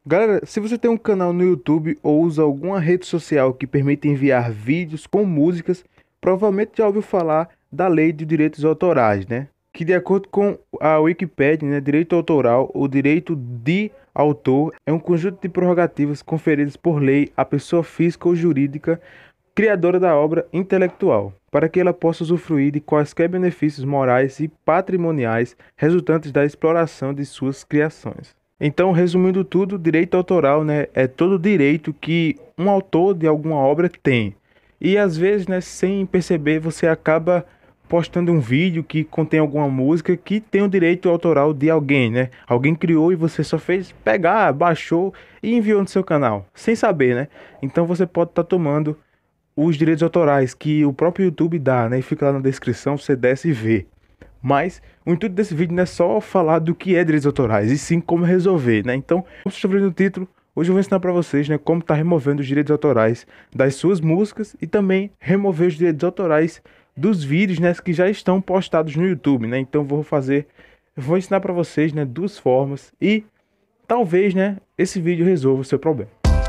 Galera, se você tem um canal no YouTube ou usa alguma rede social que permite enviar vídeos com músicas, provavelmente já ouviu falar da Lei de Direitos Autorais, né? Que de acordo com a Wikipédia, né, direito autoral ou direito de autor é um conjunto de prerrogativas conferidas por lei à pessoa física ou jurídica criadora da obra intelectual, para que ela possa usufruir de quaisquer benefícios morais e patrimoniais resultantes da exploração de suas criações. Então, resumindo tudo, direito autoral, né, é todo direito que um autor de alguma obra tem. E às vezes, né, sem perceber, você acaba postando um vídeo que contém alguma música que tem o direito autoral de alguém, né? Alguém criou e você só fez pegar, baixou e enviou no seu canal, sem saber, né? Então você pode estar tomando os direitos autorais que o próprio YouTube dá, né? E fica lá na descrição, você desce e vê. Mas o intuito desse vídeo não é só falar do que é direitos autorais, e sim como resolver, né? Então, como vocês estão vendo no título, hoje eu vou ensinar para vocês, né, como tá removendo os direitos autorais das suas músicas e também remover os direitos autorais dos vídeos, né, que já estão postados no YouTube, né? Então, eu vou ensinar para vocês, né, duas formas e talvez, né, esse vídeo resolva o seu problema.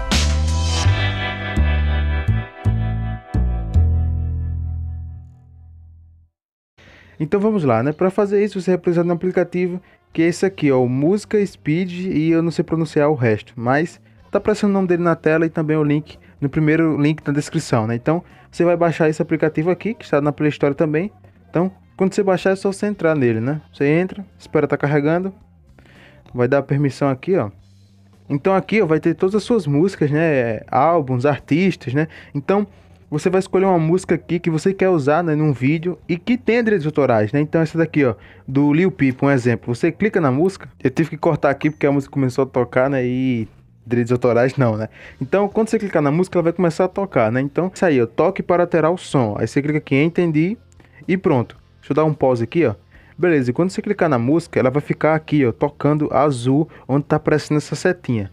Então vamos lá, né? Para fazer isso, você vai precisar de um aplicativo que é esse aqui, ó, o Música Speed, e eu não sei pronunciar o resto, mas tá aparecendo o nome dele na tela e também o link no primeiro link na descrição, né? Então você vai baixar esse aplicativo aqui, que está na Play Store também. Então, quando você baixar é só você entrar nele, né? Você entra, espera tá carregando, vai dar permissão aqui, ó. Então aqui, ó, vai ter todas as suas músicas, né? Álbuns, artistas, né? Então você vai escolher uma música aqui que você quer usar, né, num vídeo e que tenha direitos autorais, né? Então essa daqui, ó, do Lil Peep, um exemplo. Você clica na música, eu tive que cortar aqui porque a música começou a tocar, né? E direitos autorais não, né? Então quando você clicar na música, ela vai começar a tocar, né? Então isso aí, ó, toque para alterar o som. Aí você clica aqui em entendi e pronto. Deixa eu dar um pause aqui, ó. Beleza, e quando você clicar na música, ela vai ficar aqui, ó, tocando azul, onde tá aparecendo essa setinha.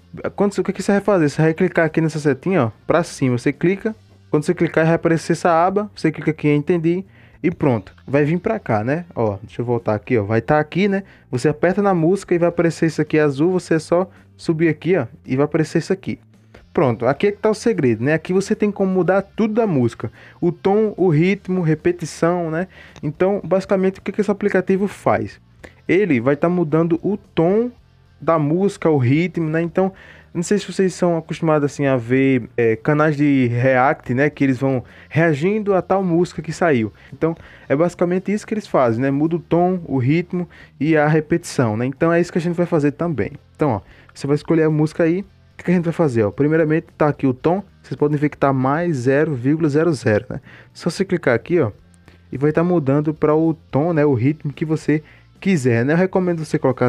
O que que você vai fazer? Você vai clicar aqui nessa setinha, ó, pra cima. Você clica, quando você clicar, vai aparecer essa aba. Você clica aqui em entendi e pronto. Vai vir pra cá, né? Ó, deixa eu voltar aqui, ó. Vai estar aqui, né? Você aperta na música e vai aparecer isso aqui azul. Você é só subir aqui, ó, e vai aparecer isso aqui. Pronto, aqui é que tá o segredo, né? Aqui você tem como mudar tudo da música. O tom, o ritmo, repetição, né? Então, basicamente, o que que esse aplicativo faz? Ele vai estar mudando o tom da música, o ritmo, né? Então, não sei se vocês são acostumados assim a ver canais de react, né? Que eles vão reagindo a tal música que saiu. Então, é basicamente isso que eles fazem, né? Muda o tom, o ritmo e a repetição, né? Então, é isso que a gente vai fazer também. Então, ó, você vai escolher a música aí. O que a gente vai fazer? Ó? Primeiramente, tá aqui o tom. Vocês podem ver que tá mais 0,00, né? Só você clicar aqui, ó, e vai estar mudando para o tom, né? O ritmo que você quiser, né? Eu recomendo você colocar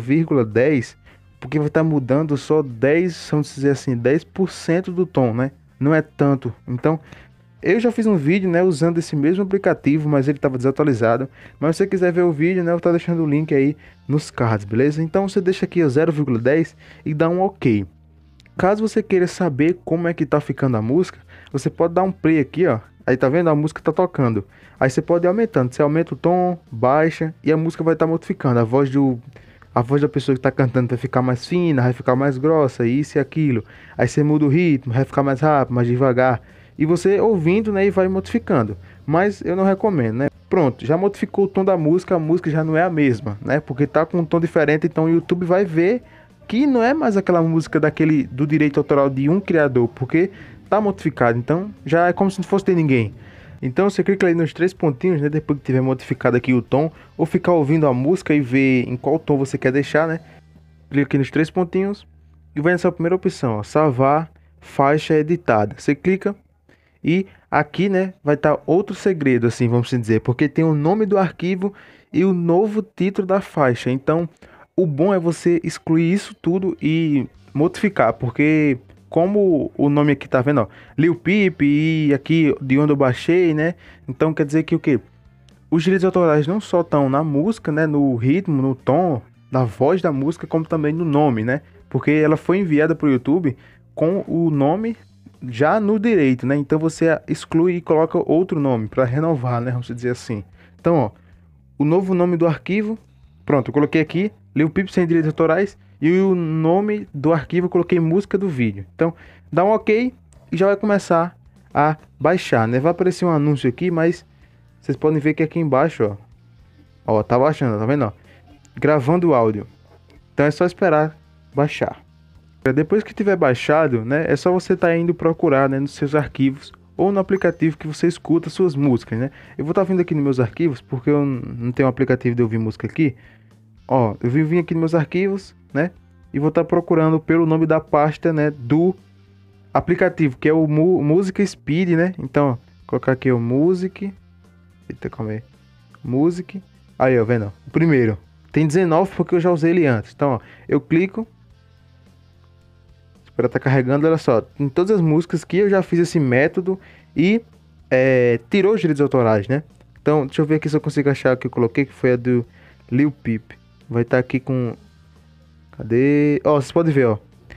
0,10, porque vai estar mudando só 10, vamos dizer assim, 10% do tom, né? Não é tanto. Então, eu já fiz um vídeo, né, usando esse mesmo aplicativo, mas ele estava desatualizado. Mas se você quiser ver o vídeo, né, eu estou deixando o link aí nos cards, beleza? Então você deixa aqui o 0,10 e dá um OK. Caso você queira saber como é que tá ficando a música, você pode dar um play aqui, ó. Aí tá vendo? A música tá tocando. Aí você pode ir aumentando. Você aumenta o tom, baixa e a música vai estar modificando. A voz da pessoa que tá cantando vai ficar mais fina, vai ficar mais grossa, isso e aquilo. Aí você muda o ritmo, vai ficar mais rápido, mais devagar. E você ouvindo, né, e vai modificando. Mas eu não recomendo, né? Pronto, já modificou o tom da música, a música já não é a mesma, né? Porque tá com um tom diferente, então o YouTube vai ver que não é mais aquela música daquele do direito autoral de um criador, porque tá modificado, então já é como se não fosse de ninguém. Então você clica ali nos três pontinhos, né, depois que tiver modificado aqui o tom, ou ficar ouvindo a música e ver em qual tom você quer deixar, né? Clica aqui nos três pontinhos e vai nessa primeira opção, ó, salvar faixa editada. Você clica e aqui, né, vai estar outro segredo, assim, vamos dizer, porque tem o nome do arquivo e o novo título da faixa. Então, o bom é você excluir isso tudo e modificar, porque como o nome aqui tá vendo, ó, Lil Peep e aqui de onde eu baixei, né? Então quer dizer que o quê? Os direitos autorais não só estão na música, né, no ritmo, no tom, na voz da música, como também no nome, né? Porque ela foi enviada para o YouTube com o nome já no direito, né? Então você exclui e coloca outro nome para renovar, né? Vamos dizer assim. Então, ó, o novo nome do arquivo, pronto, eu coloquei aqui Lil Peep sem direitos autorais e o nome do arquivo eu coloquei música do vídeo. Então, dá um OK e já vai começar a baixar, né? Vai aparecer um anúncio aqui, mas vocês podem ver que aqui embaixo, ó, tá baixando, tá vendo, ó? Gravando o áudio. Então é só esperar baixar. Depois que tiver baixado, né, é só você estar indo procurar, né, nos seus arquivos ou no aplicativo que você escuta suas músicas, né? Eu vou estar vindo aqui nos meus arquivos, porque eu não tenho um aplicativo de ouvir música aqui. Ó, eu vim aqui nos meus arquivos, né? E vou estar procurando pelo nome da pasta, né, do aplicativo, que é o Música Speed, né? Então, ó, colocar aqui o Music. Eita, calma aí. Music. Aí, ó, vendo? O primeiro. Tem 19 porque eu já usei ele antes. Então, ó, eu clico. Espera tá carregando, olha só. Em todas as músicas que eu já fiz esse método e tirou os direitos autorais, né? Então, deixa eu ver aqui se eu consigo achar que eu coloquei, que foi a do Lil Peep. Vai estar aqui com... Cadê? Ó, vocês podem ver, ó.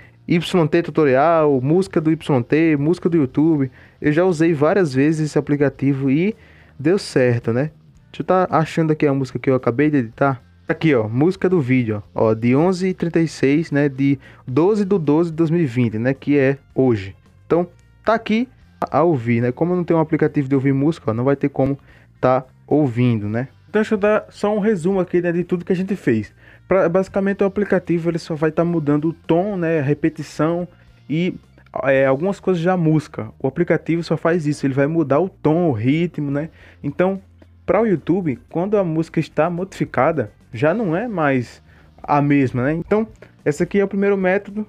YT tutorial, música do YT, música do YouTube. Eu já usei várias vezes esse aplicativo e deu certo, né? Deixa eu estar achando aqui a música que eu acabei de editar. Aqui, ó, música do vídeo, ó, de 11h36, né, de 12/12/2020, né, que é hoje. Então, tá aqui a ouvir, né? Como eu não tenho um aplicativo de ouvir música, ó, não vai ter como tá ouvindo, né? Então, deixa eu dar só um resumo aqui, né, de tudo que a gente fez. Basicamente, o aplicativo ele só vai estar mudando o tom, né, a repetição e algumas coisas da música. O aplicativo só faz isso, ele vai mudar o tom, o ritmo, né? Então, para o YouTube, quando a música está modificada, já não é mais a mesma, né? Então, esse aqui é o primeiro método.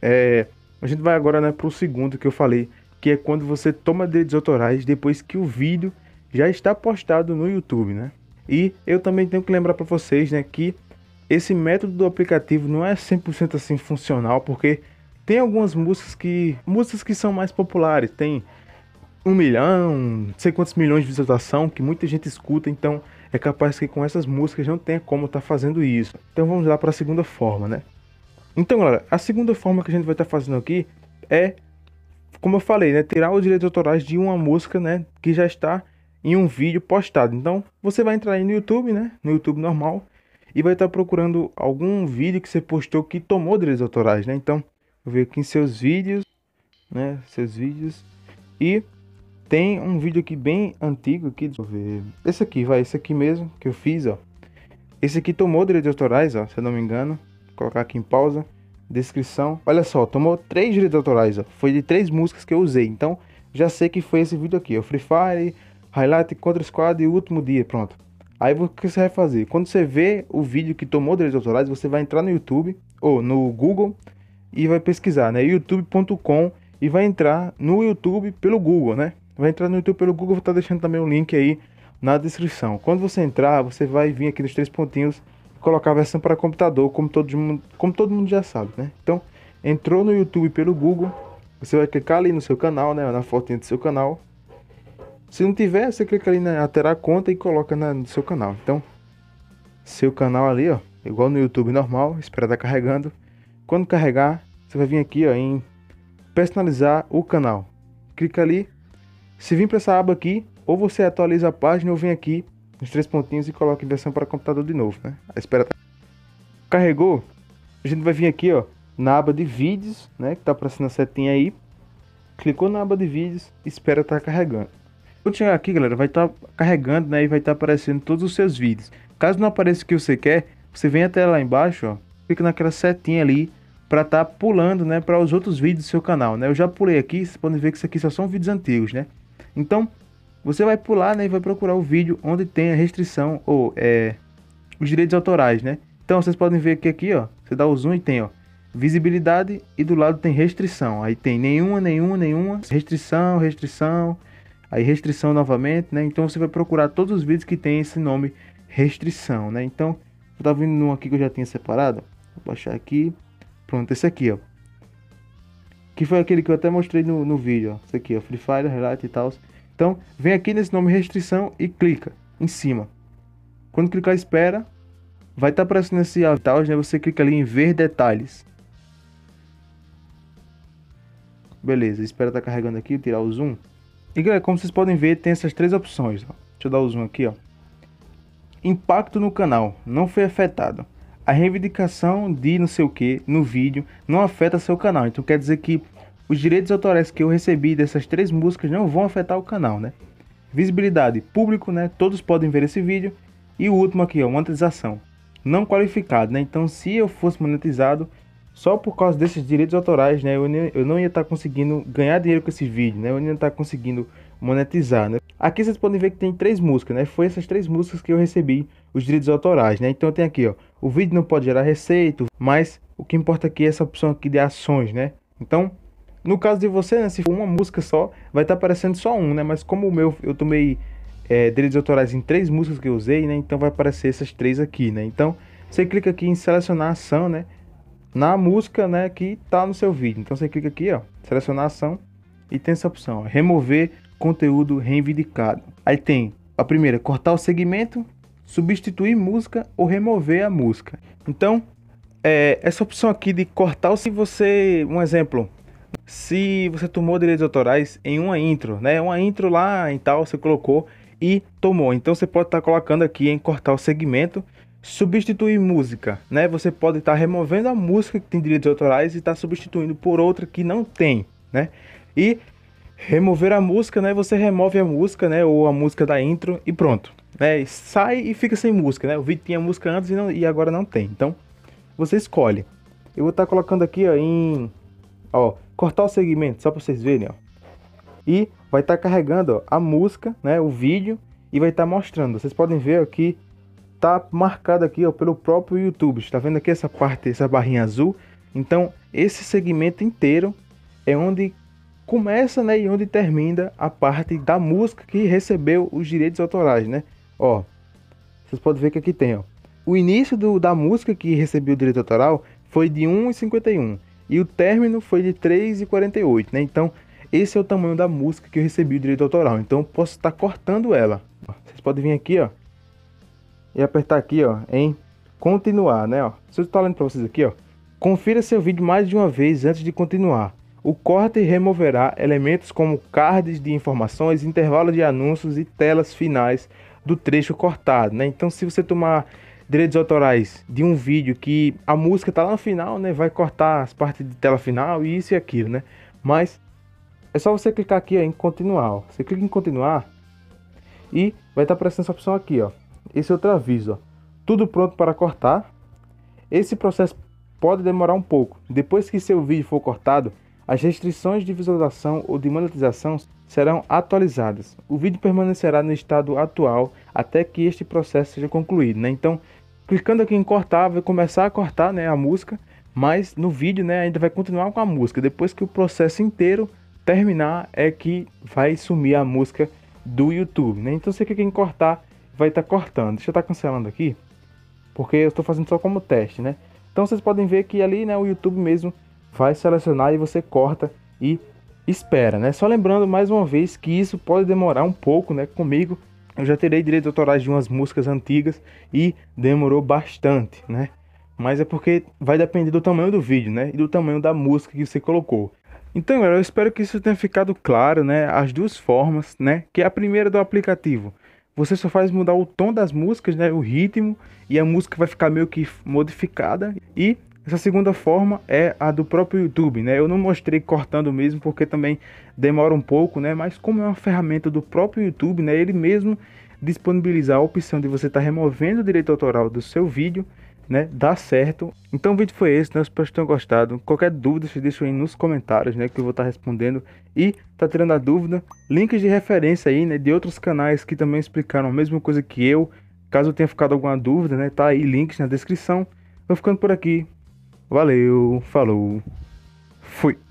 A gente vai agora, né, para o segundo que eu falei, que é quando você toma direitos autorais depois que o vídeo já está postado no YouTube, né? E eu também tenho que lembrar para vocês, né, que esse método do aplicativo não é 100% assim funcional, porque tem algumas músicas que são mais populares, tem 1 milhão, não sei quantos milhões de visualização que muita gente escuta, então é capaz que com essas músicas não tenha como estar fazendo isso. Então vamos lá para a segunda forma, né? Então, galera, a segunda forma que a gente vai estar fazendo aqui é, como eu falei, né, tirar os direitos autorais de uma música, né, que já está em um vídeo postado. Então, você vai entrar aí no YouTube, né, no YouTube normal, e vai estar procurando algum vídeo que você postou que tomou direitos autorais, né? Então, vou ver aqui em seus vídeos, né, seus vídeos, e tem um vídeo aqui bem antigo aqui, deixa eu ver. Esse aqui mesmo que eu fiz, ó. Esse aqui tomou direitos autorais, ó, se eu não me engano. Vou colocar aqui em pausa, descrição. Olha só, tomou 3 direitos autorais, ó. Foi de 3 músicas que eu usei. Então, já sei que foi esse vídeo aqui, ó. Free Fire, Highlight, Contra Squad e Último Dia, pronto. Aí o que você vai fazer? Quando você vê o vídeo que tomou direitos autorais, você vai entrar no YouTube ou no Google e vai pesquisar, né, youtube.com, e vai entrar no YouTube pelo Google, né? Vai entrar no YouTube pelo Google, vou estar deixando também o link aí na descrição. Quando você entrar, você vai vir aqui nos 3 pontinhos e colocar a versão para computador, como todo mundo já sabe, né? Então, entrou no YouTube pelo Google, você vai clicar ali no seu canal, né, na fotinha do seu canal. Se não tiver, você clica ali na alterar a conta e coloca no seu canal. Então, seu canal ali, ó, igual no YouTube normal, espera estar carregando. Quando carregar, você vai vir aqui, ó, em personalizar o canal. Clica ali. Se vir para essa aba aqui, ou você atualiza a página ou vem aqui nos 3 pontinhos e coloca em versão para computador de novo, né? A espera carregou, a gente vai vir aqui, ó, na aba de vídeos, né, que tá aparecendo a setinha aí. Clicou na aba de vídeos, espera estar carregando. Quando chegar aqui, galera, vai estar carregando, né, e vai estar aparecendo todos os seus vídeos. Caso não apareça o que você quer, você vem até lá embaixo, ó, clica naquela setinha ali para estar pulando, né, para os outros vídeos do seu canal, né? Eu já pulei aqui, vocês podem ver que isso aqui só são vídeos antigos, né? Então, você vai pular, né, e vai procurar o vídeo onde tem a restrição ou os direitos autorais, né? Então, vocês podem ver que aqui, ó, você dá o zoom e tem, ó, visibilidade e do lado tem restrição. Aí tem nenhuma, restrição, aí restrição novamente, né? Então, você vai procurar todos os vídeos que tem esse nome restrição, né? Então, eu tava vindo um aqui que eu já tinha separado. Vou baixar aqui. Pronto, esse aqui, ó. Que foi aquele que eu até mostrei no vídeo, ó. Esse aqui, ó, Free Fire, Highlight e tal. Então, vem aqui nesse nome restrição e clica em cima. Quando clicar espera, vai estar aparecendo esse tal, né? Você clica ali em ver detalhes. Beleza, espera tá carregando aqui, tirar o zoom. E galera, como vocês podem ver, tem essas 3 opções, ó. Deixa eu dar o zoom aqui, ó. Impacto no canal, não foi afetado. a reivindicação de não sei o que no vídeo não afeta seu canal. Então quer dizer que os direitos autorais que eu recebi dessas 3 músicas não vão afetar o canal, né? Visibilidade, público, né? Todos podem ver esse vídeo. E o último aqui, ó, monetização. Não qualificado, né? Então se eu fosse monetizado, só por causa desses direitos autorais, né? Eu não ia estar conseguindo ganhar dinheiro com esse vídeo, né? Eu não ia estar conseguindo monetizar, né? Aqui vocês podem ver que tem 3 músicas, né? Foi essas 3 músicas que eu recebi os direitos autorais, né? Então tem aqui, ó, o vídeo não pode gerar receita, mas o que importa aqui é essa opção aqui de ações, né? Então, no caso de você, né, se for uma música só, vai estar aparecendo só um, né? Mas como o meu, eu tomei direitos autorais em 3 músicas que eu usei, né? Então vai aparecer essas 3 aqui, né? Então, você clica aqui em selecionar ação, né? Na música, né, que tá no seu vídeo. Então você clica aqui, ó, selecionar ação e tem essa opção, ó, remover conteúdo reivindicado. Aí tem a primeira, cortar o segmento, substituir música ou remover a música. Então, essa opção aqui de cortar, se você, um exemplo, se você tomou direitos autorais em uma intro, né, uma intro lá e tal, você colocou e tomou. Então você pode estar colocando aqui em cortar o segmento, substituir música, né? Você pode estar removendo a música que tem direitos autorais e estar substituindo por outra que não tem, né? E remover a música, né? Você remove a música, né? Ou a música da intro e pronto, né? Sai e fica sem música, né? O vídeo tinha música antes e agora não tem. Então você escolhe. Eu vou estar colocando aqui, ó, cortar o segmento, só para vocês verem, ó. E vai estar carregando, ó, a música, né? O vídeo e vai estar mostrando. Vocês podem ver aqui. Tá marcado aqui, ó, pelo próprio YouTube. Está vendo aqui essa parte, essa barrinha azul? Então, esse segmento inteiro é onde começa, né, e onde termina a parte da música que recebeu os direitos autorais, né? Ó, vocês podem ver que aqui tem, ó, o início da música que recebeu o direito autoral foi de 1,51 e o término foi de 3,48, né? Então, esse é o tamanho da música que eu recebi o direito autoral. Então, eu posso estar cortando ela. Vocês podem vir aqui, ó, e apertar aqui, ó, em continuar, né, ó. Se eu estou lendo para vocês aqui, ó, confira seu vídeo mais de uma vez antes de continuar. O corte removerá elementos como cards de informações, intervalo de anúncios e telas finais do trecho cortado, né? Então, se você tomar direitos autorais de um vídeo que a música tá lá no final, né, vai cortar as partes de tela final e isso e aquilo, né? Mas é só você clicar aqui, ó, em continuar, ó. Você clica em continuar e vai estar aparecendo essa opção aqui, ó. Esse outro aviso, ó, tudo pronto para cortar. Esse processo pode demorar um pouco. Depois que seu vídeo for cortado, as restrições de visualização ou de monetização serão atualizadas. O vídeo permanecerá no estado atual até que este processo seja concluído, né? Então, clicando aqui em cortar, vai começar a cortar, né, a música, mas no vídeo, né, ainda vai continuar com a música. Depois que o processo inteiro terminar, é que vai sumir a música do YouTube, né? Então, você clica em cortar, vai estar cortando. Deixa eu estar cancelando aqui, porque eu estou fazendo só como teste, né? Então vocês podem ver que ali, né, o YouTube mesmo vai selecionar e você corta e espera, né? Só lembrando mais uma vez que isso pode demorar um pouco, né? Comigo, eu já terei direitos autorais de umas músicas antigas e demorou bastante, né? Mas é porque vai depender do tamanho do vídeo, né? E do tamanho da música que você colocou. Então, galera, eu espero que isso tenha ficado claro, né? As duas formas, né? Que é a primeira do aplicativo. Você só faz mudar o tom das músicas, né, o ritmo, e a música vai ficar meio que modificada. E essa segunda forma é a do próprio YouTube, né? Eu não mostrei cortando mesmo, porque também demora um pouco, né? Mas como é uma ferramenta do próprio YouTube, né, ele mesmo disponibiliza a opção de você estar removendo o direito autoral do seu vídeo, né? Dá certo. Então o vídeo foi esse, né? Eu espero que tenham gostado. Qualquer dúvida, vocês deixam aí nos comentários, né? Que eu vou estar respondendo. E tá tirando a dúvida, links de referência aí, né? De outros canais que também explicaram a mesma coisa que eu. Caso tenha ficado alguma dúvida, né? Tá aí links na descrição. Vou ficando por aqui. Valeu, falou, fui.